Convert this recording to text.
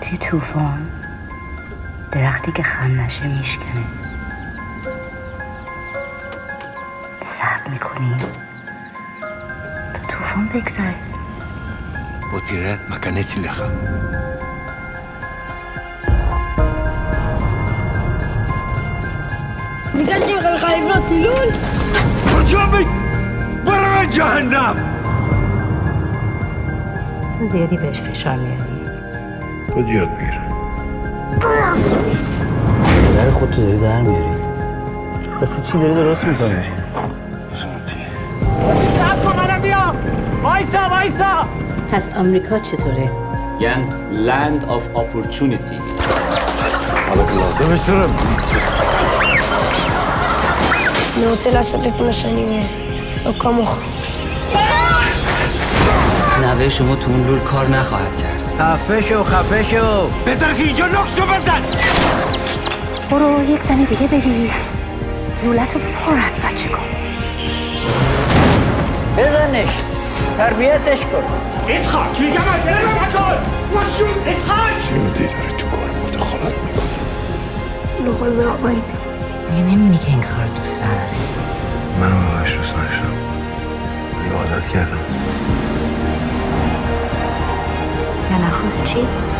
وقتی طوفان درختی که خم نشه میشکنه، صبر میکنیم تا طوفان بگذره. بطيرة ما كانت لها. بيقصدي غير خايفات لول رجوبي برا جهنم. تو زیادی بهش فشار میاری. خود یاد میگیره. در خودتو داری در میاری. واسه چی داری درست میکنی؟ صبر کن منم بیام. وایسا. پس آمریکا چطوره؟ یعنی land of opportunity. حالا که لازمه شرم. No te la ستتون شنیه کامو نوه شما تو اون لول کار نخواهد کرد. خفه شو. بذارش اینجا نقشو بزن. برو یک زنی دیگه بگیر، لولتو پر از بچه کن. بزنش. تربیتش کن. اسخاک میگم برم نکن. اسخاک. زیادی داره تو کار مداخلت میکنه. لغز آقایید دیگه نمی‌بینی که این کار دوست نداره. منو همش دوست نداشتم. ولی عادت کردم. یا نخواست چی؟